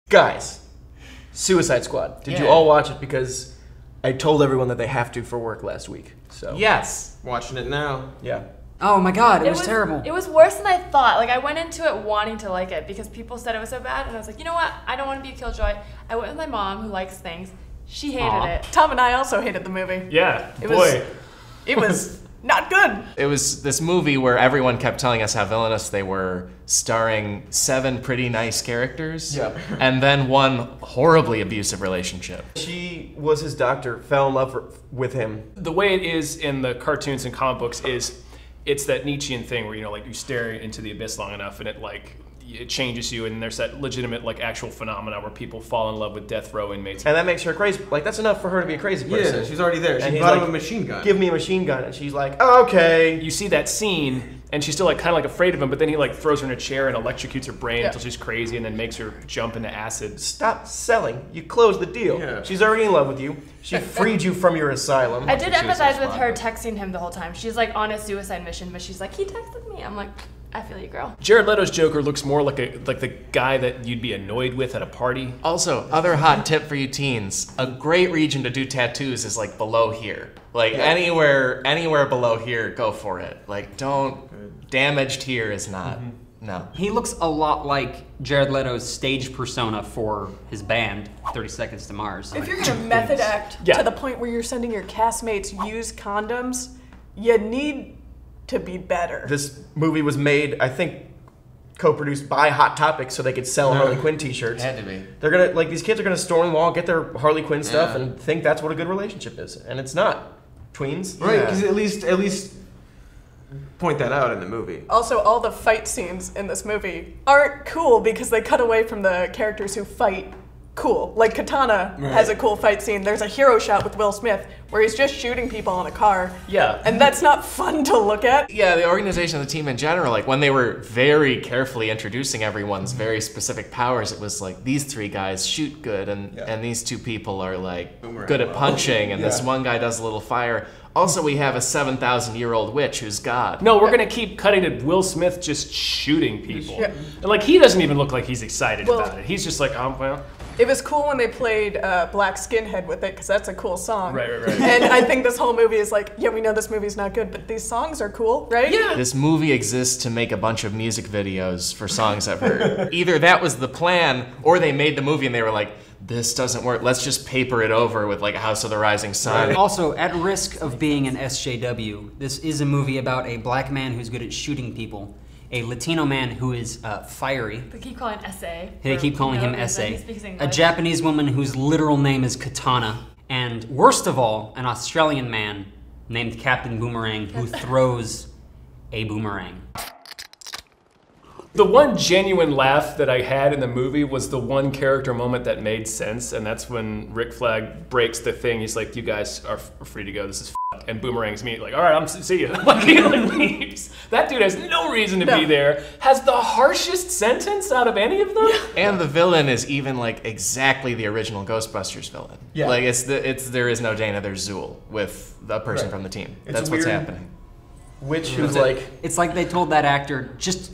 Guys, Suicide Squad. Did you all watch it? Because I told everyone that they have to for work last week. So yes, watching it now. Yeah. Oh my god, it was terrible. It was worse than I thought. Like, I went into it wanting to like it because people said it was so bad, and I was like, you know what? I don't want to be a killjoy. I went with my mom, who likes things. She hated it. Tom and I also hated the movie. Yeah, It was not good. It was this movie where everyone kept telling us how villainous they were, starring 7 pretty nice characters, and then one horribly abusive relationship. She was his doctor, fell in love with him. The way it is in the cartoons and comic books is, it's that Nietzschean thing where, you know, like, you stare into the abyss long enough and it changes you, and there's that legitimate, like, actual phenomena where people fall in love with death row inmates. And that makes her crazy. Like, that's enough for her to be a crazy person. Yeah, she's already there. And She bought him a machine gun. Give me a machine gun. And she's like, oh, okay. You see that scene, and she's still, like, kind of like afraid of him, but then he, like, throws her in a chair and electrocutes her brain until she's crazy, and then makes her jump into acid. Stop selling. You closed the deal. Yeah. She's already in love with you. She freed you from your asylum. I did empathize with her texting him the whole time. She's like on a suicide mission, but she's like, he texted me. I'm like, I feel you, girl. Jared Leto's Joker looks more like the guy that you'd be annoyed with at a party. Also, other hot tip for you teens, a great region to do tattoos is like below here. Like anywhere below here, go for it. Like damaged here is not. No. He looks a lot like Jared Leto's stage persona for his band, 30 Seconds to Mars. If you're gonna method act to the point where you're sending your castmates use condoms, you need to be better. This movie was made, I think, co-produced by Hot Topic so they could sell Harley Quinn t-shirts. Had to be. They're gonna, like, these kids are gonna storm the mall, get their Harley Quinn stuff, and think that's what a good relationship is. And it's not. Tweens. Right, because at least point that out in the movie. Also, all the fight scenes in this movie aren't cool because they cut away from the characters who fight cool. Like, Katana has a cool fight scene. There's a hero shot with Will Smith where he's just shooting people in a car. Yeah. And that's not fun to look at. Yeah, the organization of the team in general, like when they were very carefully introducing everyone's very specific powers, it was like, these 3 guys shoot good, and these 2 people are like good at punching, and this one guy does a little fire. Also, we have a 7,000-year-old witch who's God. No, we're gonna keep cutting to Will Smith just shooting people. And like, he doesn't even look like he's excited about it. He's just like, well. It was cool when they played Black Skinhead with it, because that's a cool song. Right. And I think this whole movie is like, yeah, we know this movie's not good, but these songs are cool, right? Yeah. This movie exists to make a bunch of music videos for songs I've heard. Either that was the plan, or they made the movie and they were like, this doesn't work, let's just paper it over with like House of the Rising Sun. Also, at risk of being an SJW, this is a movie about a black man who's good at shooting people, a Latino man who is fiery. They keep calling S.A. They keep calling him S.A. A Japanese woman whose literal name is Katana. And worst of all, an Australian man named Captain Boomerang who throws a boomerang. The one genuine laugh that I had in the movie was the one character moment that made sense, and that's when Rick Flag breaks the thing. He's like, you guys are free to go, this is f***. And Boomerang's me, like, all right, see you. Like, he like leaves. That dude has no reason to be there, has the harshest sentence out of any of them. And the villain is even like exactly the original Ghostbusters villain. Yeah. Like, there is no Dana, there's Zool with the person from the team. That's what's happening. Witch who's like... It's like they told that actor, just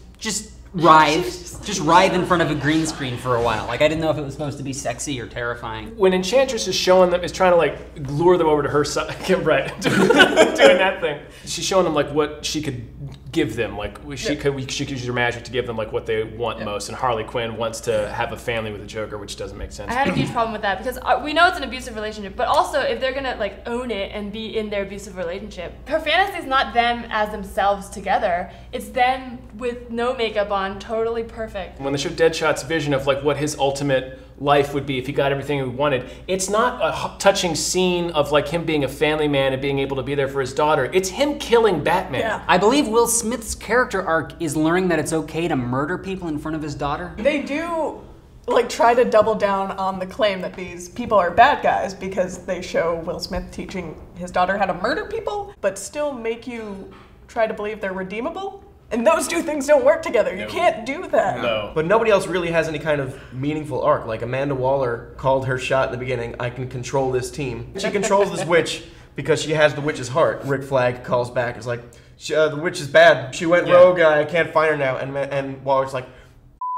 writhe in front of a green screen for a while. Like, I didn't know if it was supposed to be sexy or terrifying. When Enchantress is showing them, is trying to like lure them over to her side, right, doing that thing. She's showing them like what she could give them, like she could use her magic to give them like what they want most. And Harley Quinn wants to have a family with the Joker, which doesn't make sense. I had a huge problem with that because we know it's an abusive relationship, but also if they're gonna like own it and be in their abusive relationship, her fantasy is not them as themselves together. It's them with no makeup on, totally perfect. When they show Deadshot's vision of like what his ultimate life would be if he got everything he wanted, it's not a touching scene of like him being a family man and being able to be there for his daughter. It's him killing Batman. Yeah. I believe Will Smith's character arc is learning that it's okay to murder people in front of his daughter. They do like try to double down on the claim that these people are bad guys because they show Will Smith teaching his daughter how to murder people, but still make you try to believe they're redeemable. And those 2 things don't work together. You can't do that. No. But nobody else really has any kind of meaningful arc. Like Amanda Waller called her shot in the beginning, I can control this team. She controls this witch because she has the witch's heart. Rick Flag calls back, it's like, the witch is bad. She went rogue, I can't find her now. And Waller's like,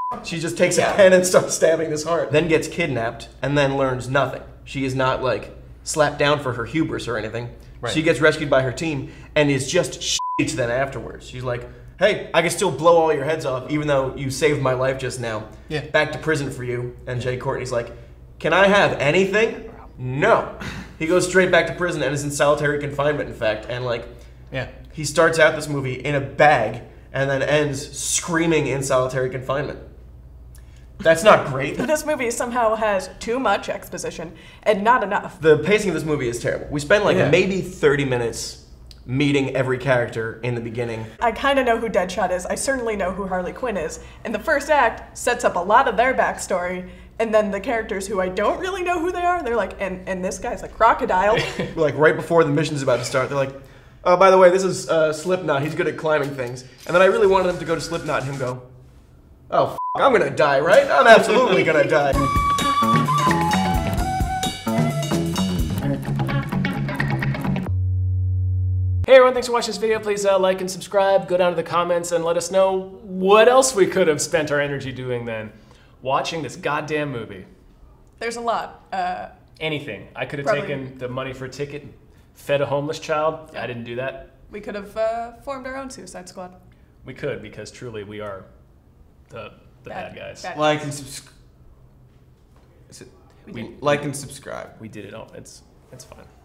She just takes a pen and starts stabbing this heart. Then gets kidnapped and then learns nothing. She is not like slapped down for her hubris or anything. Right. She gets rescued by her team and is just shit then afterwards. She's like, hey, I can still blow all your heads off even though you saved my life just now. Yeah. Back to prison for you. And Jai Courtney's like, can I have anything? No. He goes straight back to prison and is in solitary confinement, in fact. And like, he starts out this movie in a bag and then ends screaming in solitary confinement. That's not great. This movie somehow has too much exposition and not enough. The pacing of this movie is terrible. We spend like maybe 30 minutes meeting every character in the beginning. I kind of know who Deadshot is. I certainly know who Harley Quinn is. And the first act sets up a lot of their backstory. And then the characters who I don't really know who they are, they're like, and this guy's a crocodile. Like right before the mission's about to start, they're like, oh, by the way, this is Slipknot. He's good at climbing things. And then I really wanted them to go to Slipknot and him go, oh, I'm gonna die, right? I'm absolutely gonna die. Hey everyone, thanks for watching this video. Please like and subscribe, go down to the comments and let us know what else we could have spent our energy doing then. Watching this goddamn movie. There's a lot. Anything. I could have taken the money for a ticket, fed a homeless child. I didn't do that. We could have formed our own Suicide Squad. We could, because truly we are the bad guys. Like and subscribe. Like and subscribe. We did it all. It's fine.